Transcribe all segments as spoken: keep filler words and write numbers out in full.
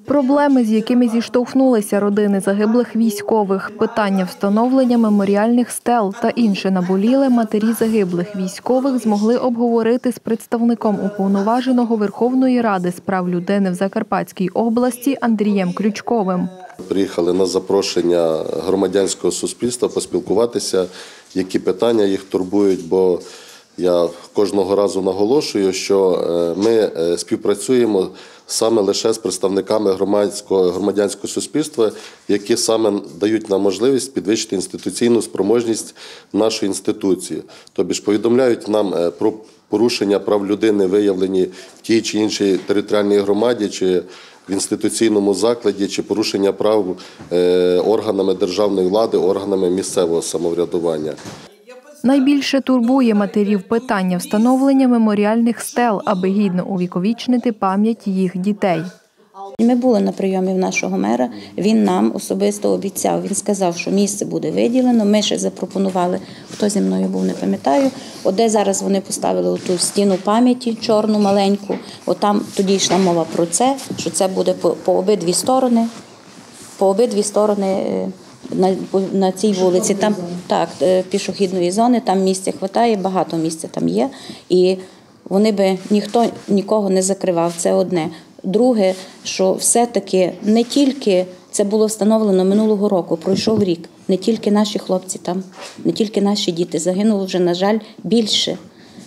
Проблеми, з якими зіштовхнулися родини загиблих військових, питання встановлення меморіальних стел та інше наболіле матері загиблих військових змогли обговорити з представником уповноваженого Верховної Ради з прав людини в Закарпатській області Андрієм Крючковим. Приїхали на запрошення громадянського суспільства поспілкуватися, які питання їх турбують, бо я кожного разу наголошую, що ми співпрацюємо саме лише з представниками громадського, громадянського суспільства, які саме дають нам можливість підвищити інституційну спроможність нашої інституції. Тобто ж повідомляють нам про порушення прав людини, виявлені в тій чи іншій територіальній громаді, чи в інституційному закладі, чи порушення прав органами державної влади, органами місцевого самоврядування. Найбільше турбує матерів питання встановлення меморіальних стел, аби гідно увіковічнити пам'ять їх дітей. Ми були на прийомі в нашого мера, він нам особисто обіцяв, він сказав, що місце буде виділено, ми ще запропонували, хто зі мною був, не пам'ятаю, от де зараз вони поставили ту стіну пам'яті, чорну, маленьку, от там тоді йшла мова про це, що це буде по, по обидві сторони, по обидві сторони на, на цій вулиці, там так, пішохідної зони, там місця вистачає, багато місця там є, і вони би ніхто нікого не закривав, це одне. Друге, що все-таки не тільки це було встановлено минулого року, пройшов рік, не тільки наші хлопці там, не тільки наші діти, загинуло вже, на жаль, більше.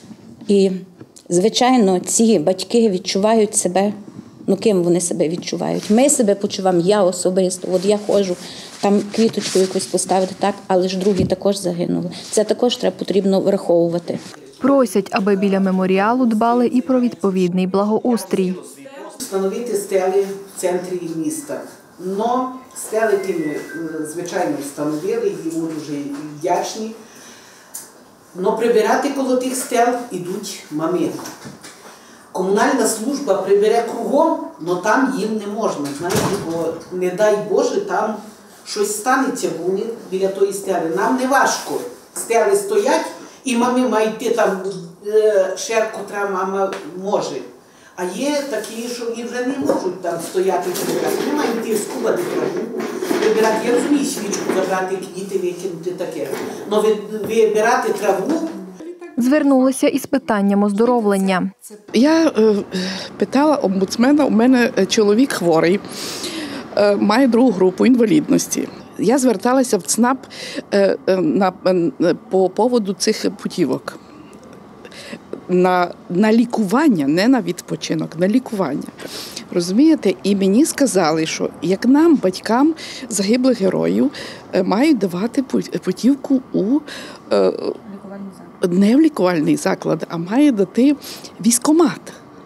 І, звичайно, ці батьки відчувають себе, ну ким вони себе відчувають. Ми себе почуваємо, я особисто, от я ходжу, там квіточку якусь поставити, так, але ж другі також загинули. Це також треба потрібно враховувати. Просять, аби біля меморіалу дбали і про відповідний благоустрій. Встановити стели в центрі міста. Но стели ті ми, звичайно, встановили, йому дуже вдячні. Но прибирати коло тих стел ідуть мами. Комунальна служба прибере кругом, але там їм не можна. Знаєте, бо не дай Боже, там щось станеться біля тої стели. Нам не важко. Стели стоять, і мами мають йти там шерку, котра мама може. А є такі, що вони вже не можуть там стояти, вони мають йти скубати траву, вибирати, я розумію, свічку забрати, квіти викинути, таке. Але вибирати траву. Звернулися із питанням оздоровлення. Я е, питала омбудсмена, у мене чоловік хворий, е, має другу групу інвалідності. Я зверталася в ЦНАП е, на, е, по поводу цих путівок. На, на лікування, не на відпочинок, на лікування. Розумієте? І мені сказали, що як нам, батькам загиблих героїв, мають давати путівку у е, не в лікувальний заклад, а має дати військкомат.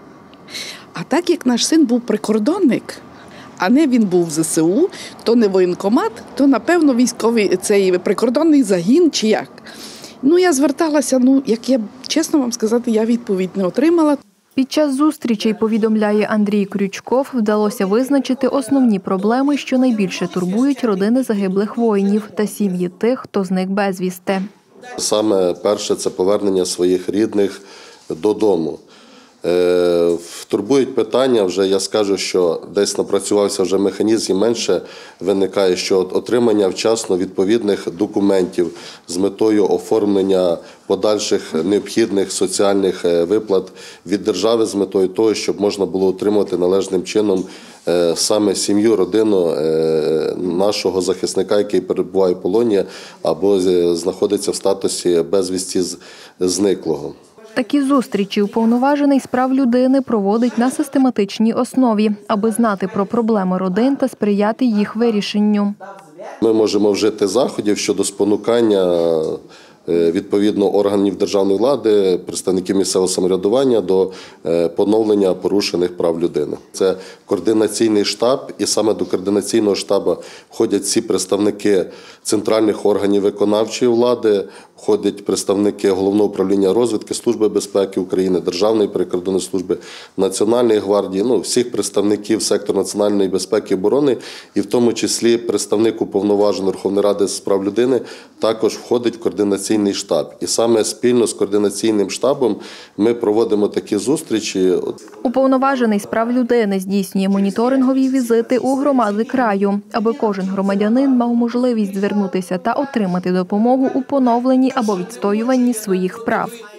А так як наш син був прикордонник, а не він був в зе се у, то не воєнкомат, то, напевно, військовий цей прикордонний загін чи як. Ну, я зверталася, ну, як я, чесно вам сказати, я відповідь не отримала. Під час зустрічей, повідомляє Андрій Крючков, вдалося визначити основні проблеми, що найбільше турбують родини загиблих воїнів та сім'ї тих, хто зник безвісти. Саме перше – це повернення своїх рідних додому. Е, турбують питання, вже я скажу, що десь напрацювався вже механізм і менше виникає, що отримання вчасно відповідних документів з метою оформлення подальших необхідних соціальних виплат від держави з метою того, щоб можна було отримати належним чином е, саме сім'ю, родину е, нашого захисника, який перебуває в полоні або знаходиться в статусі безвісті зниклого. Такі зустрічі уповноважений з прав людини проводить на систематичній основі, аби знати про проблеми родин та сприяти їх вирішенню. Ми можемо вжити заходів щодо спонукання відповідно органів державної влади, представників місцевого самоврядування до поновлення порушених прав людини. Це координаційний штаб, і саме до координаційного штабу входять всі представники центральних органів виконавчої влади, входять представники Головного управління розвідки, Служби безпеки України, Державної прикордонної служби, Національної гвардії, ну, всіх представників сектору національної безпеки і оборони, і в тому числі представник уповноважений Верховної Ради з прав людини також входить в координаційний штаб. І саме спільно з координаційним штабом ми проводимо такі зустрічі. Уповноважений з прав людини здійснює моніторингові візити у громади краю, аби кожен громадянин мав можливість звернутися та отримати допомогу у поновленні або відстоюванні своїх прав.